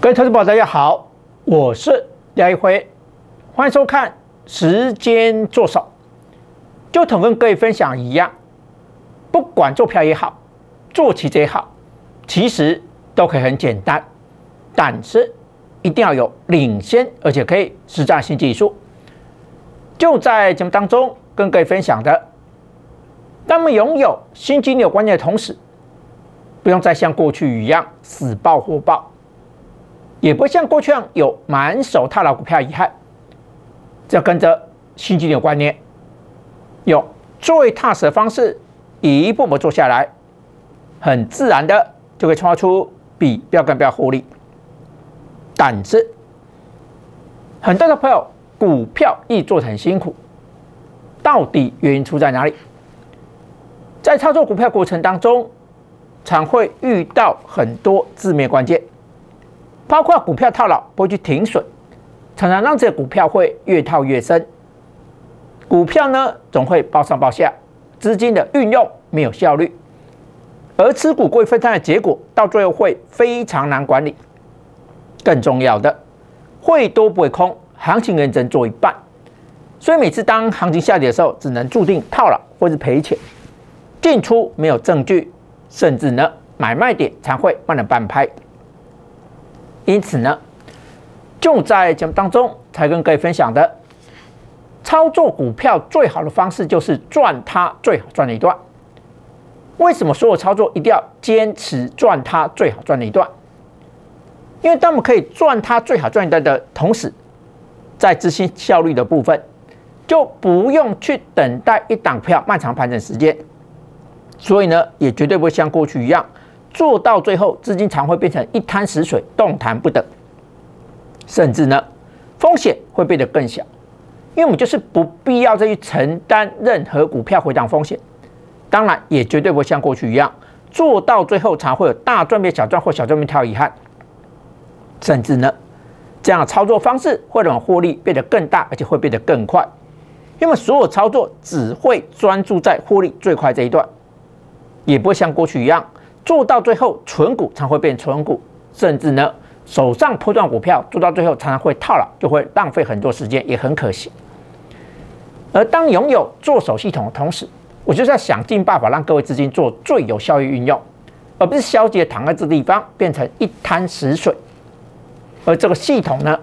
各位投资朋友，大家好，我是廖一辉，欢迎收看时间做手。就同跟各位分享一样，不管做票也好，做期指也好，其实都可以很简单，但是一定要有领先而且可以实战性技术。就在节目当中跟各位分享的，当我们拥有新金流观念的同时，不用再像过去一样死抱活抱，也不会像过去一样有满手套牢股票遗憾，只要跟着新金流观念，用最踏实的方式一步步做下来，很自然的就可以创造出比标杆标获利。但是很多的朋友股票一做得很辛苦，到底原因出在哪里？在操作股票过程当中，常会遇到很多致命关键，包括股票套牢不会去停损，常常让这个股票会越套越深。股票呢总会包上包下，资金的运用没有效率，而持股过于分散的结果，到最后会非常难管理。更重要的，会多不会空，行情认真做一半，所以每次当行情下跌的时候，只能注定套牢或是赔钱，进出没有证据，甚至呢买卖点才会慢了半拍。因此呢，就在节目当中才跟各位分享的，操作股票最好的方式就是赚它最好赚的一段。为什么所有操作一定要坚持赚它最好赚的一段？因为当我们可以赚它最好赚一段的同时，在执行效率的部分，就不用去等待一档票漫长盘整时间，所以呢，也绝对不会像过去一样，做到最后资金常会变成一滩死水，动弹不得，甚至呢，风险会变得更小，因为我们就是不必要再去承担任何股票回档风险。当然，也绝对不会像过去一样，做到最后才会有大赚变小赚或小赚变跳遗憾。甚至呢，这样的操作方式会让获利变得更大，而且会变得更快，因为所有操作只会专注在获利最快这一段，也不会像过去一样做到最后存股常会变存股，甚至呢手上波段股票做到最后常常会套牢，就会浪费很多时间，也很可惜。而当拥有做手系统的同时，我就是要想尽办法让各位资金做最有效益运用，而不是消极的躺在这地方变成一滩死水。而这个系统呢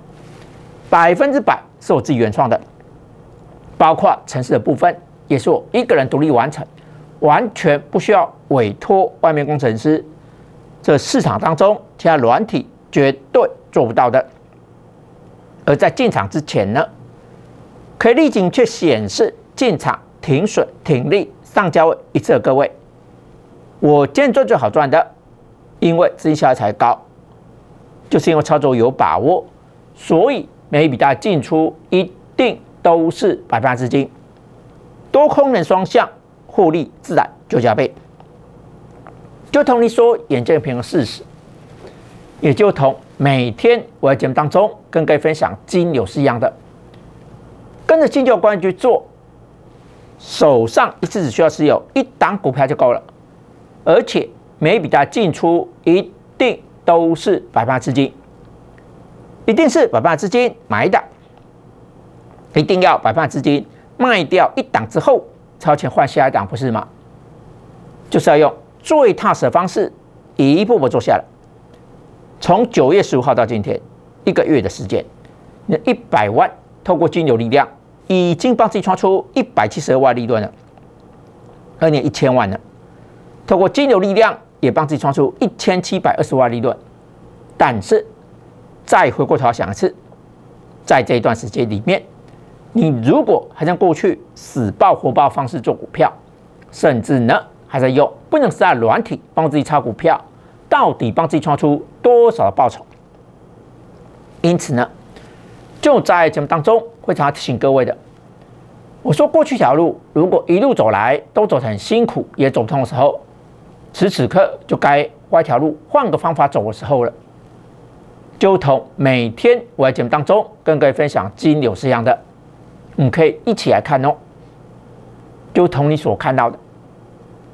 ，100%是我自己原创的，包括程式的部分也是我一个人独立完成，完全不需要委托外面工程师。这市场当中其他软体绝对做不到的。而在进场之前呢，可以立即去显示进场、停损、停利、上价位一次的各位，我今天赚最好赚的，因为资金效率才高。就是因为操作有把握，所以每一笔大进出一定都是100%资金，多空能双向，获利自然就加倍。就同你说眼见平衡事实，也就同每天我在节目当中跟各位分享金流是一样的，跟着金流观念去做，手上一次只需要持有一档股票就够了，而且每一笔大进出一定都是100%资金，一定是100%资金买一档，一定要100%资金卖掉一档之后，才有钱换下一档，不是吗？就是要用最踏实的方式，一步步做下来。从9月15号到今天，1个月的时间，那100万透过金流力量，已经帮自己创出172万利润了。2年1000万了，透过金流力量，也帮自己创出1720万利润。但是再回过头想一次，在这一段时间里面，你如果还像过去死抱活抱方式做股票，甚至呢还在用不能实在软体帮自己炒股票，到底帮自己创出多少的报酬？因此呢，就在节目当中会常常提醒各位的，我说过去一条路如果一路走来都走得很辛苦，也走不通的时候，此刻就该换一条路，换个方法走的时候了。就同每天我在节目当中跟各位分享金流是一样的，你可以一起来看哦。就同你所看到的，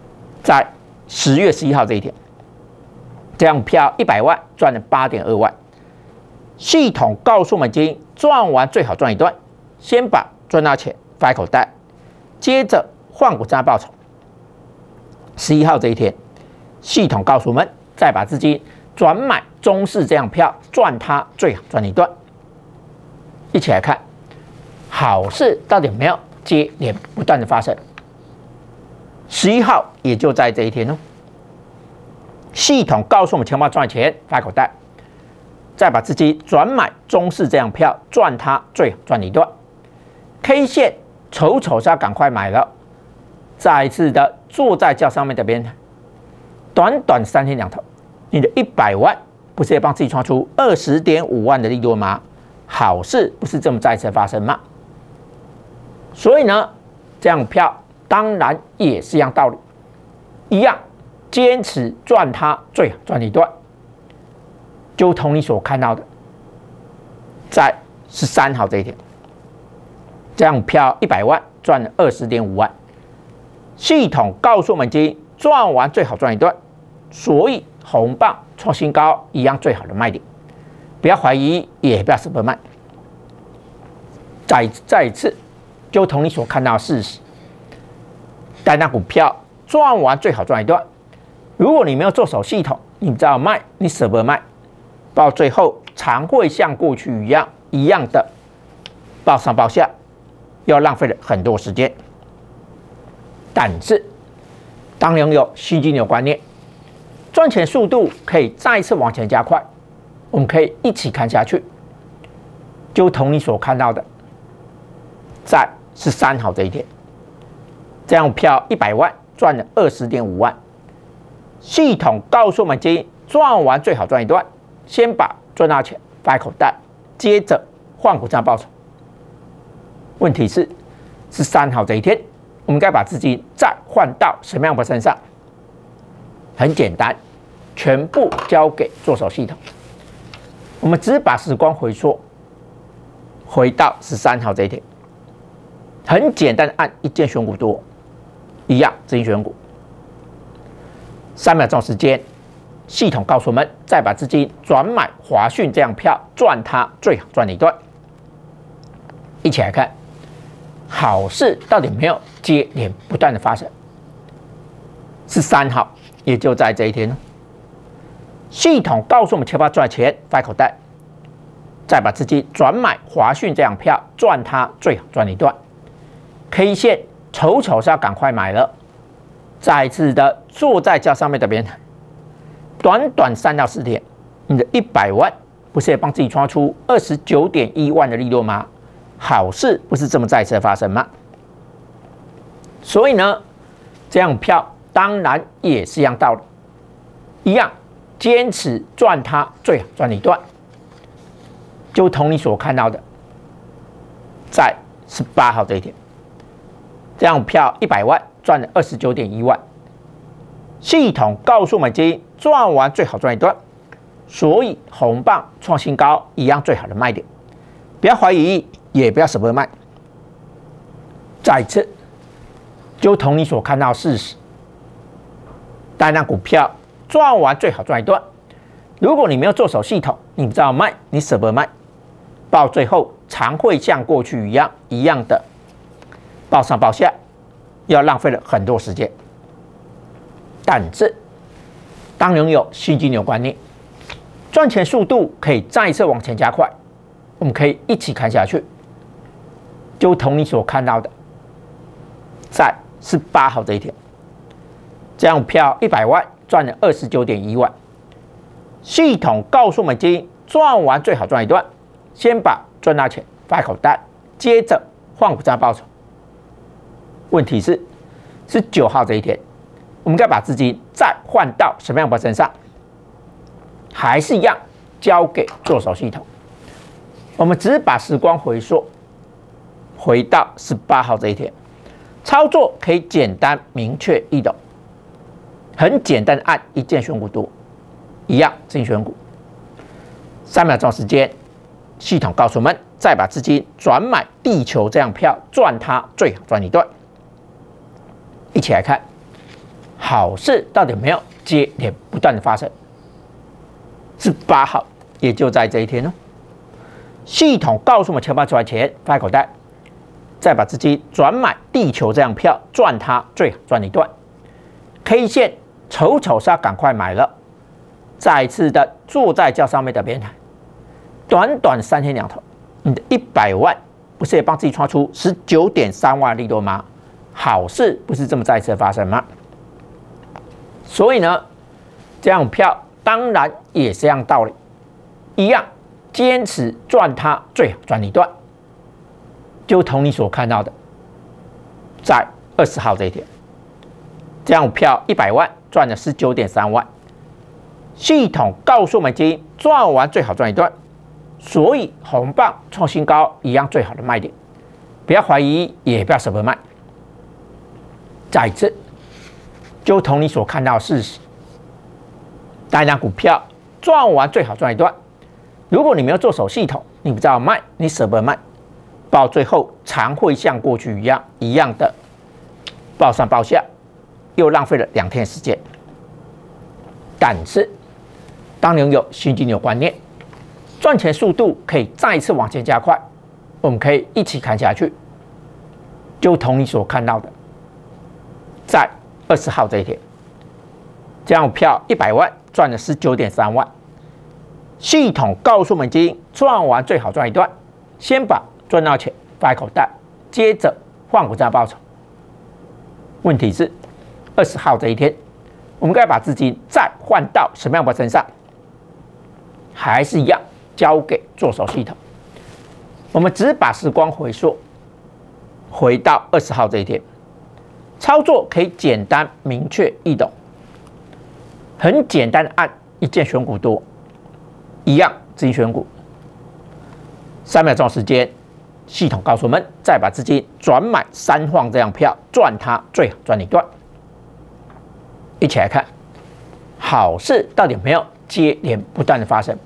在10月11号这一天，这样票100万赚了8.2万， 系统告诉我们，今赚完最好赚一段，先把赚到钱放在口袋，接着换股再报酬。11号这一天，系统告诉我们，再把资金转买中市这样票，赚它最好赚一段。一起来看，好事到底有没有接连不断的发生？11号也就在这一天哦，系统告诉我们，钱包赚钱放在口袋，再把资金转买中市这样票，赚它最好赚一段。K 线丑是要赶快买了，再一次的坐在轿上面这边，短短3天2头，你的100万不是也帮自己创出20.5万的利润吗？好事不是这么再次发生吗？所以呢，这样票当然也是一样道理，一样坚持赚它最好赚一段。就同你所看到的，在13号这一天，这样票100万赚了20.5万，系统告诉我们，今赚完最好赚一段，所以红棒创新高一样最好的卖点，不要怀疑，也不要舍不得卖。再一次，就同你所看到的事实，但那股票赚完最好赚一段，如果你没有做手系统，你不知道卖，你舍不得卖，到最后常会像过去一样的报上报下，要浪费了很多时间。但是，当拥有新金流观念，赚钱速度可以再次往前加快，我们可以一起看下去。就同你所看到的，在13号这一天，这样票100万赚了20.5万，系统告诉我们，今赚完最好赚一段，先把赚到钱放在口袋，接着换股再报酬。问题是13号这一天，我们该把资金再换到什么样的身上？很简单，全部交给做手系统。我们只把时光回溯，回到13号这一天，很简单的按一键选股多，一样资金选股。3秒钟时间，系统告诉我们，再把资金转买华讯这样票，赚它最好赚一段。一起来看，好事到底有没有接连不断的发生？13号，也就在这一天，系统告诉我们，钱包赚钱放在口袋，再把资金转买华讯这样票，赚它最好赚一段。K 线丑是要赶快买了，再一次的坐在轿上面这边，短短3到4天，你的100万不是也帮自己创出29.1万的利润吗？好事不是这么再次的发生吗？所以呢，这样票当然也是一样道理，一样坚持赚它最好赚一段。就同你所看到的，在18号这一天，这样票100万赚了29.1万，系统告诉我们，今赚完最好赚一段，所以红棒创新高一样最好的卖点，不要怀疑，也不要舍不得卖。再一次，就同你所看到的事实，但那股票赚完最好赚一段，如果你没有做手系统，你不知道卖，你舍不得卖，到最后常会像过去一样的报上报下，要浪费了很多时间。但是，当拥有新金流观念，赚钱速度可以再一次往前加快，我们可以一起看下去。就同你所看到的，在18号这一天，这样票100万赚了29.1万，系统告诉我们，今赚完最好赚一段，先把赚到钱放在口袋，接着换股再报酬。问题是19号这一天，我们该把资金再换到什么样的身上？还是一样交给做手系统。我们只是把时光回溯，回到18号这一天，操作可以简单明确易懂，很简单的按一键选股多，一样资金选股。3秒钟时间，系统告诉我们，再把资金转买地球这样票，赚它最好赚一段。一起来看，好事到底有没有接连不断的发生？18号，也就在这一天哦， 系统告诉我们钱包赚钱放在口袋，再把资金转买地球这张票，赚它最好赚一段。K 线丑是要赶快买了，再次的坐在轿上面的边台，短短3天2头，你的100万不是也帮自己创出19.3万利多吗？好事不是这么再次发生吗？所以呢，这样票当然也是这样道理，一样坚持赚它最好赚一段，就同你所看到的，在20号这一天，这样票100万赚了19.3万，系统告诉我们今天赚完最好赚一段，所以红棒创新高一样最好的卖点，不要怀疑，也不要舍不得卖。再一次，就同你所看到的事实，单张股票赚完最好赚一段。如果你没有做手系统，你不知道卖，你舍不得卖，到最后常会像过去一样的报上报下，又浪费了2天时间。但是，当拥有新金牛观念，赚钱速度可以再一次往前加快，我们可以一起看下去。就同你所看到的，在20号这一天，这样票100万赚了19.3万。系统告诉我们，今天赚完最好赚一段，先把赚到钱放在口袋，接着换股再报酬。问题是20号这一天，我们该把资金再换到什么样的身上？还是一样交给做手系统。我们只把时光回溯，回到20号这一天，操作可以简单、明确、易懂，很简单的按一键选股多，一样资金选股，3秒钟时间，系统告诉我们，再把资金转买3晃这样票，赚它最好赚一段。一起来看，好事到底有没有接连不断的发生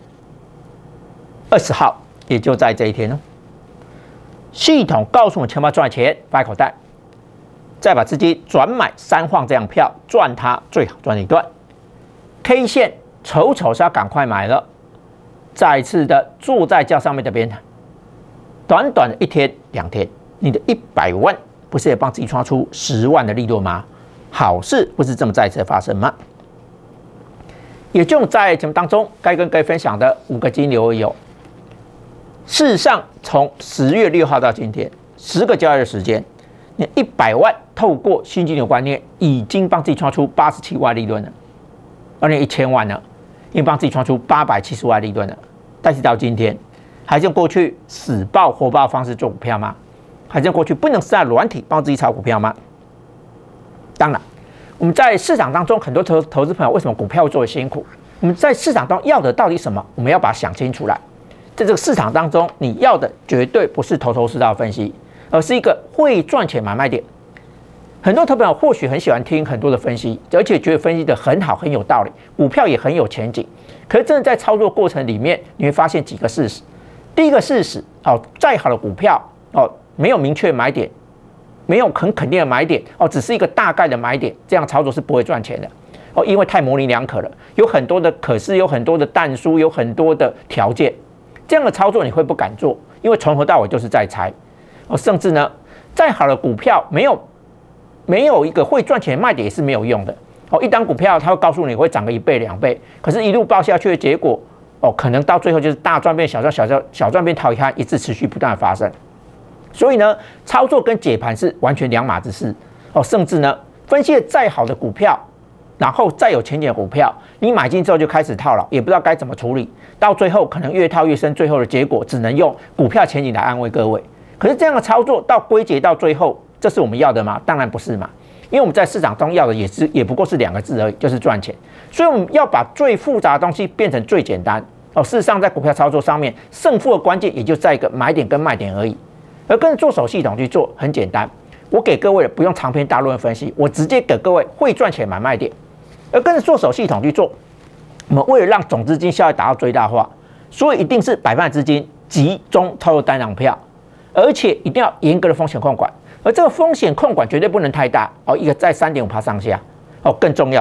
？20号也就在这一天呢，系统告诉我们钱包赚钱放在口袋，再把资金转买3晃这样票，赚它最好赚一段。K 线丑是要赶快买了，再次的坐在轿上面的边台，短短的1天2天，你的100万不是也帮自己创出10万的利润吗？好事不是这么再次发生吗？也就在节目当中该跟各位分享的5个金流有，事实上从10月6号到今天10个交易日时间，你100万透过新金流观念已经帮自己创出87万利润了，而你1000万呢，已经帮自己创出870万利润了。但是到今天，还是用过去死抱活抱方式做股票吗？还是用过去不能实在软体帮自己炒股票吗？当然，我们在市场当中，很多投资朋友为什么股票做得辛苦？我们在市场中要的到底什么？我们要把它想清楚来。在这个市场当中，你要的绝对不是头头是道的分析，而是一个会赚钱买卖点。很多投资朋友或许很喜欢听很多的分析，而且觉得分析的很好，很有道理，股票也很有前景。可是真的在操作过程里面，你会发现几个事实。第一个事实，再好的股票没有明确买点，没有很肯定的买点只是一个大概的买点，这样操作是不会赚钱的因为太模棱两可了，有很多的可是，有很多的但书，有很多的条件，这样的操作你会不敢做，因为从头到尾就是在猜甚至呢，再好的股票没有一个会赚钱的卖点也是没有用的一档股票它会告诉你会涨个1倍2倍，可是一路爆下去的结果可能到最后就是大赚变小赚，小赚变套遗憾，一直持续不断的发生。所以呢，操作跟解盘是完全两码子事甚至呢，分析的再好的股票，然后再有前景的股票，你买进之后就开始套牢，也不知道该怎么处理，到最后可能越套越深，最后的结果只能用股票前景来安慰各位。可是这样的操作到归结到最后，这是我们要的吗？当然不是嘛，因为我们在市场中要的也不过是2个字而已，就是赚钱。所以我们要把最复杂的东西变成最简单事实上，在股票操作上面，胜负的关键也就在一个买点跟卖点而已。而跟着做手系统去做很简单，我给各位不用长篇大论分析，我直接给各位会赚钱买卖点。而跟着做手系统去做，我们为了让总资金效益达到最大化，所以一定是100%资金集中投入单张票，而且一定要严格的风险控管。而这个风险控管绝对不能太大一个在3.5%上下更重要的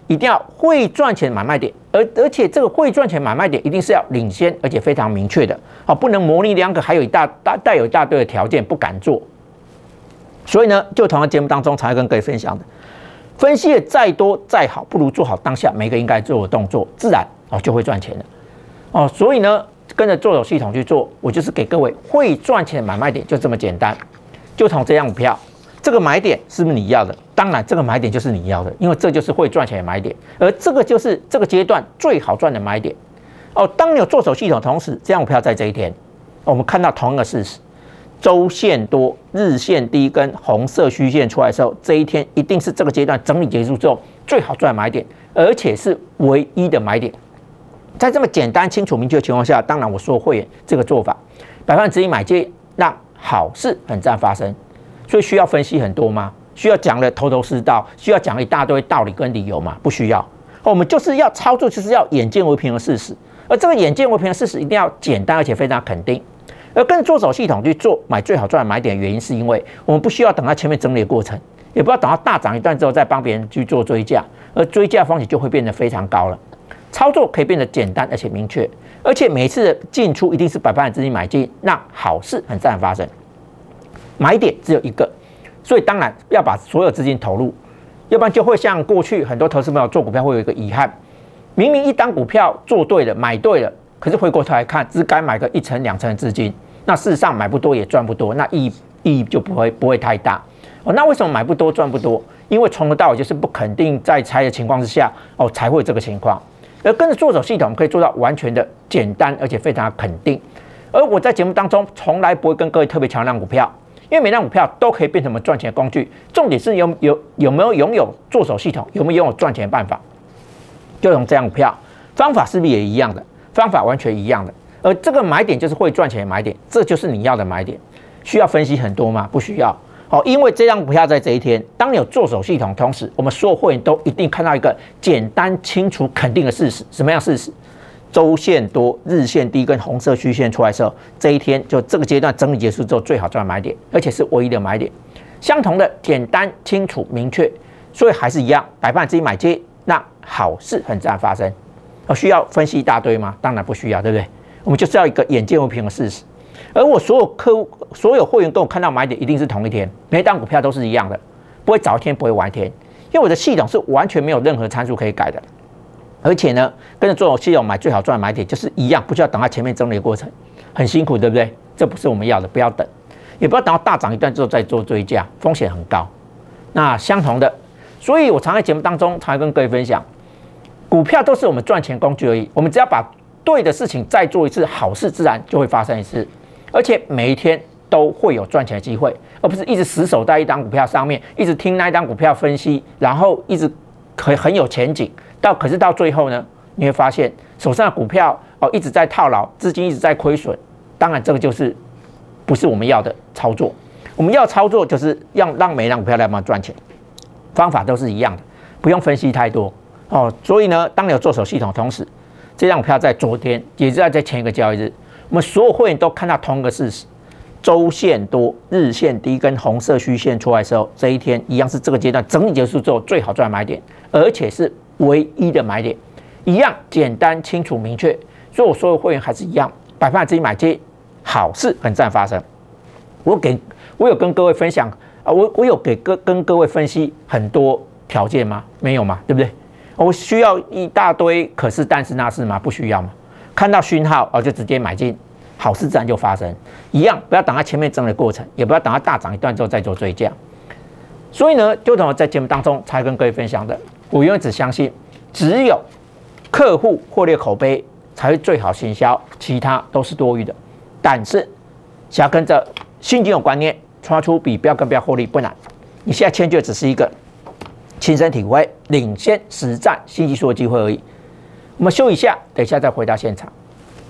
一定要会赚钱买卖点，而且这个会赚钱买卖点一定是要领先，而且非常明确的，好，不能模棱两可，还有带有一大堆的条件不敢做。所以呢，就同样节目当中才会跟各位分享的，分析的再多再好，不如做好当下每个应该做的动作，自然就会赚钱了。所以呢，跟着做手系统去做，我就是给各位会赚钱的买卖点，就这么简单。就从这样股票，这个买点是不是你要的？当然，这个买点就是你要的，因为这就是会赚钱的买点，而这个就是这个阶段最好赚的买点。当你有做手系统，同时这样股票在这一天，我们看到同一个事实。周线多、日线低跟红色虚线出来的时候，这一天一定是这个阶段整理结束之后最好赚的买点，而且是唯一的买点。在这么简单、清楚、明确的情况下，当然我说会员这个做法，100%买进，让好事很自然发生。所以需要分析很多吗？需要讲的头头是道，需要讲一大堆道理跟理由吗？不需要。我们就是要操作，就是要眼见为凭的事实。而这个眼见为凭的事实一定要简单，而且非常肯定。而跟做手系统去做买最好赚的买点的原因，是因为我们不需要等到前面整理的过程，也不要等到大涨一段之后再帮别人去做追价，而追价风险就会变得非常高了。操作可以变得简单而且明确，而且每一次的进出一定是100%资金买进，让好事很自然发生。买点只有一个，所以当然要把所有资金投入，要不然就会像过去很多投资朋友做股票会有一个遗憾，明明一档股票做对了买对了，可是回过头来看只该买个1成2成的资金。那事实上买不多也赚不多，那意义就不会太大。那为什么买不多赚不多？因为从头到尾就是不肯定再猜的情况之下，才会有这个情况。而跟着做手系统可以做到完全的简单，而且非常的肯定。而我在节目当中从来不会跟各位特别强调股票，因为每张股票都可以变成我们赚钱的工具。重点是有没有拥有做手系统，有没有拥有赚钱的办法。就用这样股票，方法是不是也一样的？方法完全一样的。而这个买点就是会赚钱的买点，这就是你要的买点。需要分析很多吗？不需要。因为这张股票在这一天，当你有做手系统，同时我们所有会员都一定看到一个简单、清楚、肯定的事实。什么样的事实？周线多、日线低跟红色虚线出来的时候，这一天就这个阶段整理结束之后最好赚的买点，而且是唯一的买点。相同的简单、清楚、明确，所以还是一样，100%自己买进，让好事很自然发生。需要分析一大堆吗？当然不需要，对不对？我们就是要一个眼见为凭的事实，而我所有客户、所有会员跟我看到买点一定是同一天，每一档股票都是一样的，不会早一天，不会晚一天，因为我的系统是完全没有任何参数可以改的，而且呢，跟着做系统买最好赚的买点就是一样，不需要等到前面整理的过程，很辛苦，对不对？这不是我们要的，不要等，也不要等到大涨一段之后再做追加，风险很高。那相同的，所以我常在节目当中常跟各位分享，股票都是我们赚钱工具而已，我们只要把对的事情再做一次，好事自然就会发生一次，而且每一天都会有赚钱的机会，而不是一直死守在一档股票上面，一直听那一档股票分析，然后一直很有前景，可是到最后呢，你会发现手上的股票一直在套牢，资金一直在亏损，当然这个就是不是我们要的操作。我们要操作就是要让每一档股票来帮忙赚钱，方法都是一样的，不用分析太多所以呢，当你有做手系统，同时这张股票在昨天，也是在前一个交易日，我们所有会员都看到同一个事实：周线多、日线低跟红色虚线出来的时候，这一天一样是这个阶段整理结束之后最好赚的买点，而且是唯一的买点，一样简单、清楚、明确。所以我所有会员还是一样，100%自己买进，好事很自然发生。我有跟各位分享我有跟各位分析很多条件吗？没有嘛，对不对？我需要一大堆可是但是那是吗？不需要嘛。看到讯号就直接买进，好事自然就发生。一样不要等它前面整理过程，也不要等它大涨一段之后再做追加。所以呢，就等我在节目当中才跟各位分享的，我永远只相信，只有客户获利口碑才会最好行销，其他都是多余的。但是想要跟着新金融观念创出比标跟标获利不难，你现在迁就只是一个亲身体会、领先实战新技术的机会而已。我们休一下，等一下再回到现场。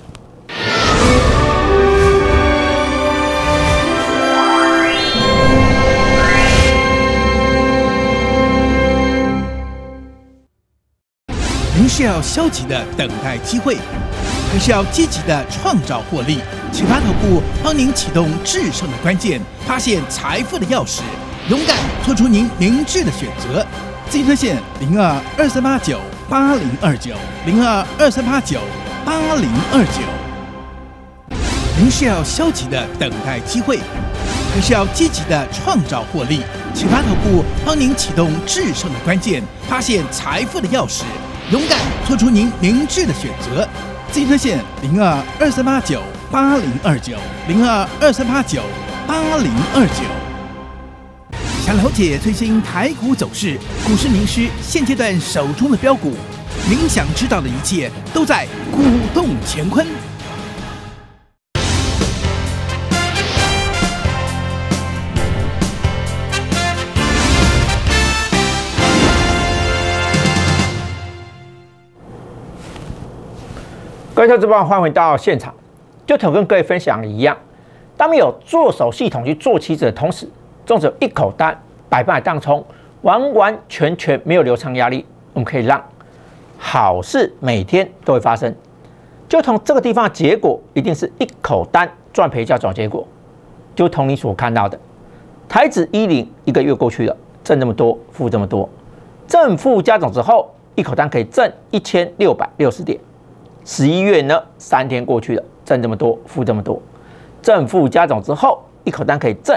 您是要消极的等待机会，还是要积极的创造获利？启发头部帮您启动制胜的关键，发现财富的钥匙，勇敢做出您明智的选择。 自营热线02238980290223898029。您是要消极的等待机会，还是要积极的创造获利？启发头部帮您启动制胜的关键，发现财富的钥匙，勇敢做出您明智的选择。自营热线02238980290223898029。想了解最新台股走势，股市名师现阶段手中的标股，您想知道的一切都在股动乾坤。 各位投资朋友，欢迎回到现场。就同跟各位分享的一样，当我们有做手系统去做期指的同时，纵使有一口单100%的当冲，完完全全没有流仓压力，我们可以让好事每天都会发生。就从这个地方的结果，一定是一口单赚赔叫总结果。就同你所看到的，台指10一个月过去了，挣这么多，负这么多，正负加总之后，一口单可以挣1660点。11月呢，3天过去了，挣这么多，负这么多，正负加总之后，一口单可以挣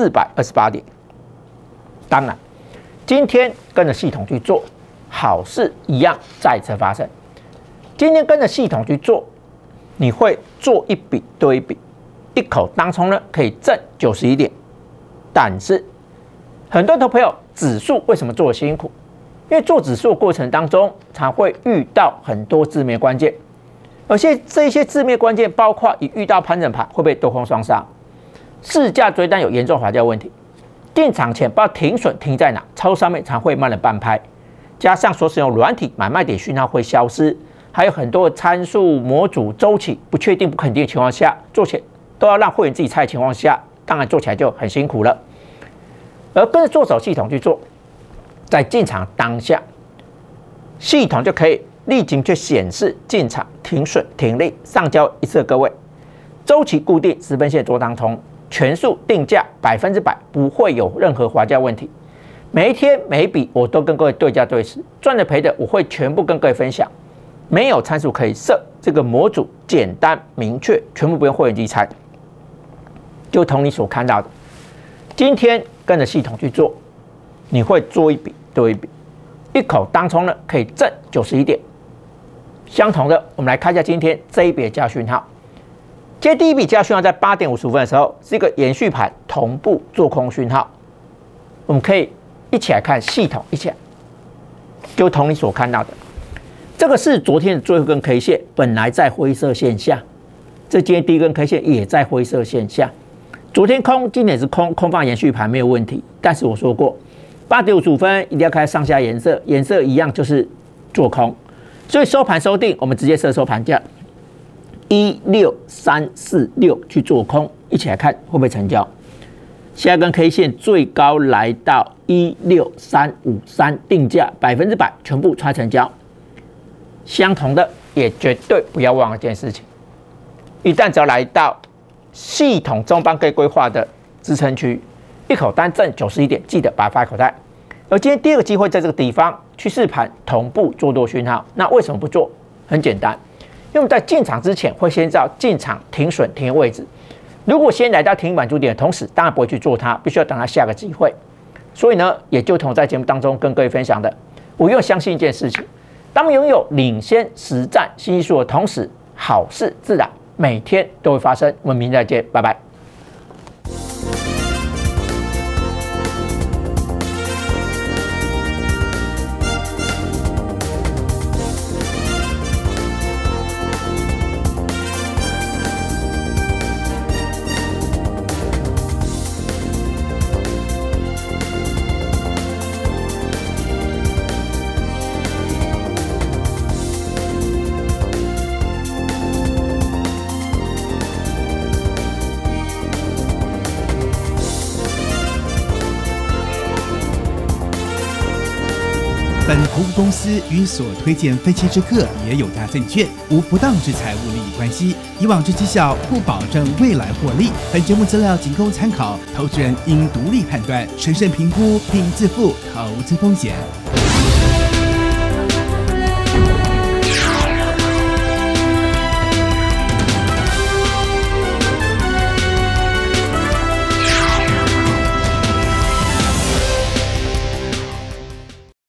428点。当然，今天跟着系统去做，好事一样再次发生。今天跟着系统去做，你会做一笔对一笔，一口当冲呢可以挣91点。但是，很多投朋友指数为什么做得辛苦？因为做指数的过程当中，常会遇到很多字面关键。而且这些字面关键包括一遇到盘整盘会被多空双杀，市价追单有严重滑价问题，进场前不知道停损停在哪，操作上面常会慢了半拍，加上所使用软体买卖点讯号会消失，还有很多的参数模组周期不确定不肯定的情况下，做起来都要让会员自己猜的情况下，当然做起来就很辛苦了。而跟着做手系统去做，在进场当下，系统就可以立即去显示进场、停损、停利、上交一次的各位，周期固定10分线做当冲，全数定价100%，不会有任何滑价问题。每一天每一笔我都跟各位对价对时，赚的赔的我会全部跟各位分享，没有参数可以设，这个模组简单明确，全部不用会员机猜。就同你所看到的，今天跟着系统去做，你会做一笔对一笔，一口当冲呢可以挣91点。相同的，我们来看一下今天这一笔的价讯号。今天第一笔价讯号在8点55分的时候，是一个延续盘同步做空讯号。我们可以一起来看系统，一起来，就同你所看到的，这个是昨天的最后一根 K 线，本来在灰色线下，这今天第一根 K 线也在灰色线下。昨天空，今天也是空，空方延续盘没有问题。但是我说过，8点55分一定要看上下颜色，颜色一样就是做空。所以收盘收定，我们直接设收盘价16346去做空，一起来看会不会成交。下一根 K 线最高来到16353，定价100%全部穿成交。相同的，也绝对不要忘了一件事情：一旦只要来到系统中帮各位规划的支撑区，一口单挣91点，记得把它发口袋。而今天第二个机会在这个地方趋势盘同步做多讯号，那为什么不做？很简单，因为我们在进场之前会先知道进场停损停的位置。如果先来到停满足点的同时，当然不会去做它，必须要等它下个机会。所以呢，也就同我在节目当中跟各位分享的，我永远相信一件事情：当我们拥有领先实战信息素的同时，好事自然每天都会发生。我们明天再见，拜拜。 本投顾公司与所推荐分期之客也有大证券无不当之财务利益关系，以往之绩效不保证未来获利。本节目资料仅供参考，投资人应独立判断、审慎评估并自负投资风险。